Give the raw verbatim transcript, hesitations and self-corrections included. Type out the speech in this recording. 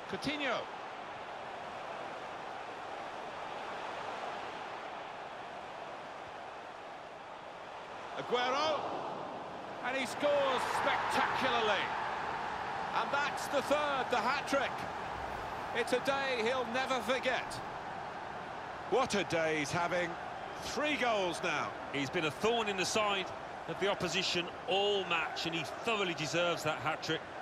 Coutinho. Aguero. And he scores spectacularly. And that's the third, the hat-trick. It's a day he'll never forget. What a day he's having. Three goals now. He's been a thorn in the side of the opposition all match, and he thoroughly deserves that hat-trick.